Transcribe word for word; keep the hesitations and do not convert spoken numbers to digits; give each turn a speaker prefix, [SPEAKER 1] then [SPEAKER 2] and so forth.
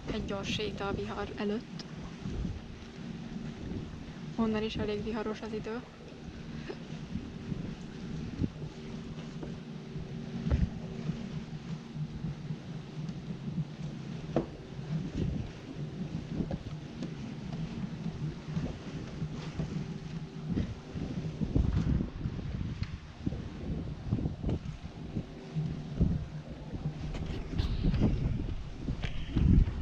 [SPEAKER 1] egy gyors séta a vihar előtt. Onnan is elég viharos az idő.